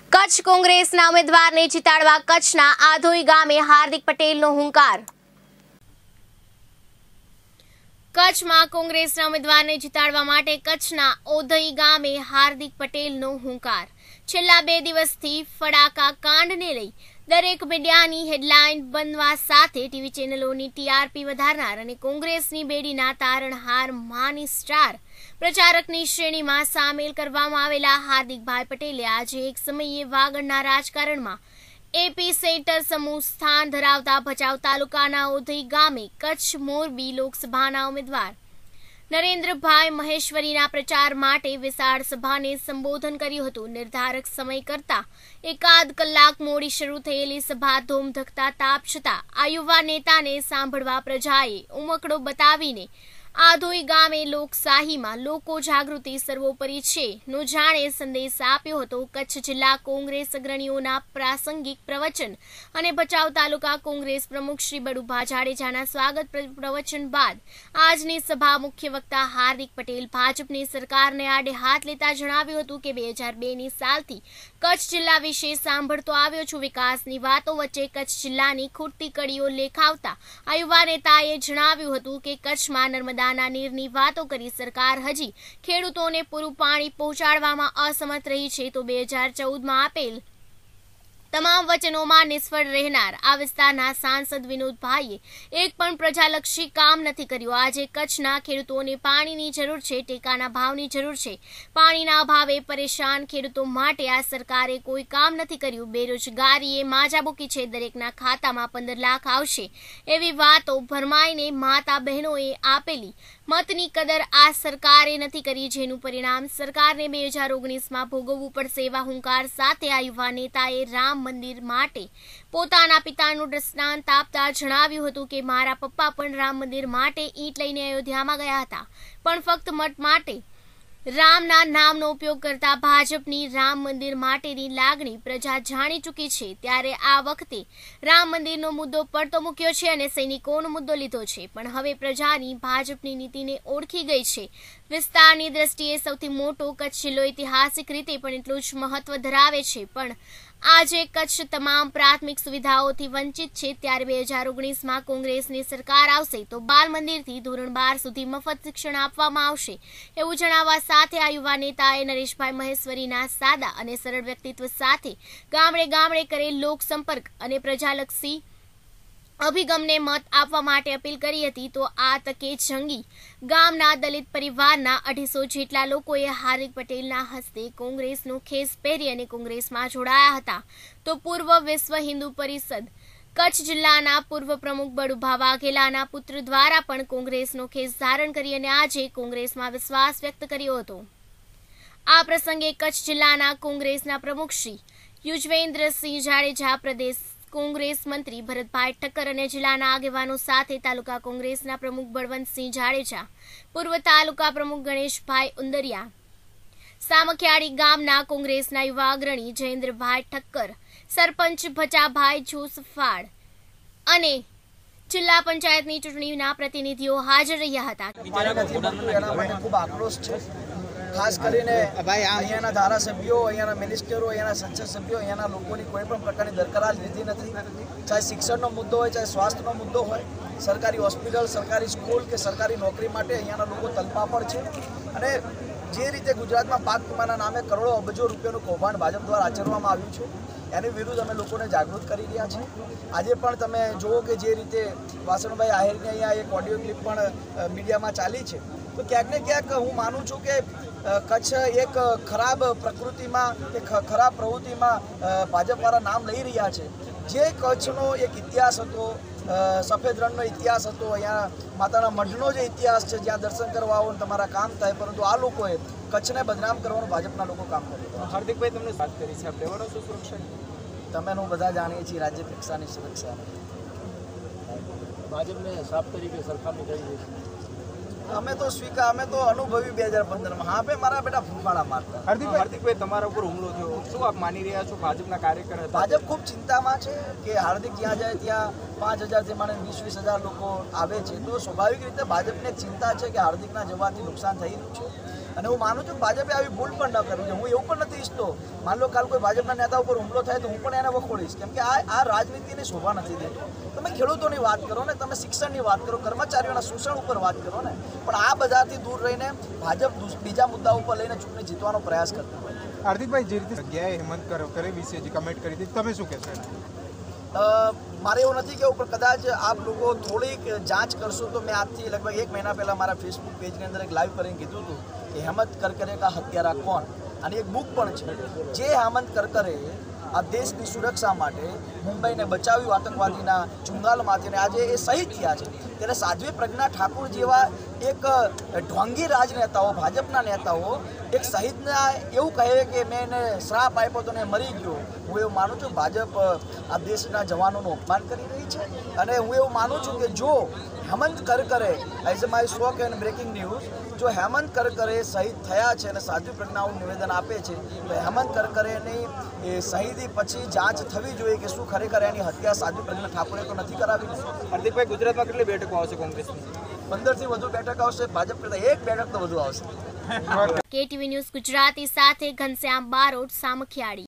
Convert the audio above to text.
કચ્છ કોંગ્રેસના ઉમેદવારને જીતાડવા કચ્છના આધોઈ ગામે હાર્દિક પટેલનો હુંકાર। કચ્છમાં કોંગ્રેસના ઉમેદવારને જીતાડવા માટે કચ્છના આધોઈ ગામે હાર્દિક પટેલનો હુંકાર। છેલ્લા 2 દિવસથી ફડાકા કાંડને લઈ દરેક મીડિયાની હેડલાઇન બનવા સાથે ટીવી ચેનલોની ટીઆરપી વધારનાર અને કોંગ્રેસની બેડીના તારણહાર માની સ્ટાર પ્રચારકની શ્રેણીમાં સામેલ કરવામાં આવેલા હાર્દિકભાઈ પટેલે આજે એક સમયે વાગડના રાજકારણમાં એપી સેન્ટર સમૂહ સ્થાન ધરાવતા ભચાઉ તાલુકાના આધોઈ ગામે કચ્છ મોરબી લોકસભાના ઉમેદવાર નરેન્દ્રભાઈ મહેશ્વરીના પ્રચાર માટે વિશાળ સભાને સંબોધન કર્યું હતું। નિર્ધારક સમય કરતા 1.5 કલાક મોડી શરૂ થયેલી સભા ધોમધખતા તાપ છતાં આ યુવા નેતાને સાંભળવા પ્રજાએ ઉમકડો બતાવીને આધોઈ ગામે લોકશાહીમાં લોકો જાગૃતિ સર્વોપરી છે નો જાણે સંદેશ આપ્યો હતો। કચ્છ જિલ્લા કોંગ્રેસ અગ્રણીઓના પ્રાસંગિક પ્રવચન અને ભચાઉ તાલુકા કોંગ્રેસ પ્રમુખ શ્રી બડુભા જાડેજાના સ્વાગત પ્રવચન બાદ આજની સભા મુખ્ય વક્તા હાર્દિક પટેલ ભાજપની સરકારને આડે હાથ લેતા જણાવ્યું હતું કે 2002ની સાલથી કચ્છ જિલ્લા વિશે સાંભળતો આવ્યો છું। વિકાસની વાતો વચ્ચે કચ્છ જિલ્લાની ખૂટતી કડીઓ લેખાવતા આ યુવા નેતાએ જણાવ્યું હતું કે કચ્છમાં નર્મદાના નીરની વાતો કરી સરકાર હજી ખેડૂતોને પૂરું પાણી પહોંચાડવામાં અસમર્થ રહી છે તો 2014માં આપેલ તમામ વચનોમાં નિષ્ફળ રહેનાર આ વિસ્તારના સાંસદ વિનોદભાઈએ એક પણ પ્રજાલક્ષી કામ નથી કર્યું। આજે કચ્છના ખેડૂતોને પાણીની જરૂર છે, ટેકાના ભાવની જરૂર છે। પાણીના અભાવે પરેશાન ખેડૂતો માટે આ સરકારે કોઈ કામ નથી કર્યું। બેરોજગારીએ માજા મૂકી છે, દરેકના ખાતામાં 15 લાખ આવશે એવી વાતો ભરમાઈને માતા બહેનોએ આપેલી મતની કદર આ સરકારે નથી કરી, જેનું પરિણામ સરકારને 2019માં ભોગવવું પડશે એવા હુંકાર સાથે આ યુવા નેતાએ રામ મંદિર માટે પોતાના પિતાનું દ્રષ્ટાંત આપતા જણાવ્યું હતું કે મારા પપ્પા પણ રામ મંદિર માટે ઈંટ લઈને અયોધ્યામાં ગયા હતા, પણ ફક્ત મત માટે રામના નામનો ઉપયોગ કરતા ભાજપની રામ મંદિર માટેની લાગણી પ્રજા જાણી ચૂકી છે। ત્યારે આ વખતે રામ મંદિરનો મુદ્દો પડતો મૂક્યો છે અને સૈનિકોનો મુદ્દો લીધો છે, પણ હવે પ્રજાની ભાજપની નીતિને ઓળખી ગઈ છે। વિસ્તારની દ્રષ્ટિએ સૌથી મોટો કચ્છ જિલ્લો ઐતિહાસિક રીતે પણ એટલું જ મહત્વ ધરાવે છે, પણ આજે કચ્છ તમામ પ્રાથમિક સુવિધાઓથી વંચિત છે। ત્યારે 2019માં કોંગ્રેસની સરકાર આવશે તો બાલ મંદિરથી ધોરણ 12 સુધી મફત શિક્ષણ આપવામાં આવશે એવું જણાવવા સાથે આ યુવા નેતાએ નરેશભાઈ મહેશ્વરીના સાદા અને સરળ વ્યક્તિત્વ સાથે ગામડે ગામડે કરેલ લોક સંપર્ક અને પ્રજાલક્ષી અભિગમને મત આપવા માટે અપીલ કરી હતી। તો આ તકે જંગી ગામના દલિત પરિવારના 250 જેટલા લોકોએ હાર્દિક પટેલના હસ્તે કોંગ્રેસનો ખેસ પહેરી અને કોંગ્રેસમાં જોડાયા હતા। તો પૂર્વ વિશ્વ હિન્દુ પરિષદ કચ્છ જિલ્લાના પૂર્વ પ્રમુખ બડુભા વાઘેલાના પુત્ર દ્વારા પણ કોંગ્રેસનો ખેસ ધારણ કરી અને આજે કોંગ્રેસમાં વિશ્વાસ વ્યક્ત કર્યો હતો। આ પ્રસંગે કચ્છ જિલ્લાના કોંગ્રેસના પ્રમુખ શ્રી યુજવેન્દ્રસિંહ જાડેજા, પ્રદેશ કોંગ્રેસ મંત્રી ભરતભાઈ ઠક્કર અને જિલ્લાના આગેવાનો સાથે તાલુકા કોંગ્રેસના પ્રમુખ બળવંતસિંહ જાડેજા, પૂર્વ તાલુકા પ્રમુખ ગણેશભાઈ ઉંદરિયા, સામખિયાળી ગામના કોંગ્રેસના યુવા અગ્રણી જયેન્દ્રભાઈ ઠક્કર, સરપંચ ભચાભાઈ જોસફાડ અને જિલ્લા પંચાયતની ચૂંટણીના પ્રતિનિધિઓ હાજર રહ્યા હતા। ખાસ કરીને અહીંયાના ધારાસભ્યો, અહીંયાના મિનિસ્ટરો, અહીંયાના સંસદ સભ્યો, અહીંયાના લોકોની કોઈ પણ પ્રકારની દરકરાર લીધી નથી। ચાહે શિક્ષણનો મુદ્દો હોય, ચાહે સ્વાસ્થ્યનો મુદ્દો હોય, સરકારી હોસ્પિટલ, સરકારી સ્કૂલ કે સરકારી નોકરી માટે અહીંયાના લોકો તલપાપડ છે। અને જે રીતે ગુજરાતમાં પાક વીમાના નામે કરોડો અબજો રૂપિયાનું કૌભાંડ ભાજપ દ્વારા આચરવામાં આવ્યું છે એની વિરુદ્ધ અમે લોકોને જાગૃત કરી રહ્યા છીએ। આજે પણ તમે જુઓ કે જે રીતે વાસણભાઈ આહિરની અહીંયા એક ઓડિયો ક્લિપ પણ મીડિયામાં ચાલી છે, તો ક્યાંક ને ક્યાંક હું માનું છું કે કચ્છ એક ખરાબ પ્રકૃતિમાં કે ખરાબ પ્રવૃત્તિમાં ભાજપવાળા નામ લઈ રહ્યા છે। જે કચ્છનો એક ઇતિહાસ હતો, સફેદ રણનો ઇતિહાસ હતો, અહીંયા માતાના મઢનો જે ઇતિહાસ છે, જ્યાં દર્શન કરવા આવો તમારા કામ થાય, પરંતુ આ લોકોએ કચ્છને બદનામ કરવાનું ભાજપના લોકો કામ કર્યું। હાર્દિકભાઈ તમને વાત કરી છે, આપ લેવાનો શું સુરક્ષા? તમે હું બધા જાણીએ છીએ રાજ્ય કક્ષાની સુરક્ષા ભાજપને સાફ તરીકે સરખામણી કરી છે। અમે તો અનુભવી 2015માં હા ભાઈ મારા બેટા ફૂફાડા મારતા। હાર્દિકભાઈ તમારા ઉપર હુમલો થયો, શું આપ માની રહ્યા છો? ભાજપના કાર્યકર હતા, ભાજપ ખૂબ ચિંતામાં છે કે હાર્દિક જ્યાં જાય ત્યાં 5000 થી માંડીને 20-20 હજાર લોકો આવે છે, તો સ્વાભાવિક રીતે ભાજપને ચિંતા છે કે હાર્દિકના જવાથી નુકસાન થઈ રહ્યું છે। અને હું માનું છું કે ભાજપે આવી ભૂલ પણ ન કરવી જોઈએ. હું એવું પણ નથી ઈચ્છતો માન લો કાલ કોઈ ભાજપના નેતા ઉપર હુમલો થાય તો હું પણ એને વખોડીશ, કેમ કે આ રાજનીતિની શોભા નથી દેતું. તમે ખેડૂતોની વાત કરો ને, તમે શિક્ષણની વાત કરો, કર્મચારીઓના શોષણ ઉપર વાત કરો ને, પણ આ બધાથી દૂર રહીને ભાજપ બીજા મુદ્દા ઉપર લઈને ચૂંટણી જીતવાનો પ્રયાસ કરતા હોય. હાર્દિકભાઈ, જે રીતે જગ્યાએ હેમંત કરે વિશે જે કમેન્ટ કરી હતી, તમે શું કહેશો? મારે એવું નથી કેવું, પણ કદાચ આપ લોકો થોડીક જાંચ કરશો તો મેં આજથી લગભગ 1 મહિના પહેલાં મારા ફેસબુક પેજની અંદર એક લાઈવ કરીને કીધું હતું કે હેમંત કરકરે કા હત્યારા કોણ, અને એક બુક પણ છે. જે હેમંત કરકરે આ દેશની સુરક્ષા માટે મુંબઈને બચાવ્યું આતંકવાદીના ચુંગાલમાંથી, આજે એ શહીદ થયા છે, ત્યારે સાધ્વી પ્રજ્ઞા ઠાકુર જેવા એક ઢોંગી રાજનેતાઓ, ભાજપના નેતાઓ એક શહીદના એવું કહે કે મેં એને શ્રાપ આપ્યો તો ને મરી ગયો. હું એવું માનું છું ભાજપ આ દેશના જવાનોનું અપમાન કરી રહી છે, અને હું એવું માનું છું કે જો Hemant Karkare, as my shock and breaking news, જો હેમંત કરકરે શહીદ થયા છે અને સાધ્વી પ્રજ્ઞાનું નિવેદન આપે છે, તો હેમંત કરકરેની એ શહીદી પછી જાંચ થવી જોઈએ કે શું ખરેખર એની હત્યા સાધ્વી પ્રજ્ઞા ઠાકુરે તો નથી કરાવી. હાર્દિકભાઈ, ગુજરાતમાં કેટલી બેઠકો આવશે કોંગ્રેસની? 15થી વધુ બેઠક આવશે, ભાજપ કરતાં 1 બેઠક તો વધુ આવશે. KTV ન્યૂઝ ગુજરાતી સાથે ઘનશ્યામ બારોટ, સામખિયાળી.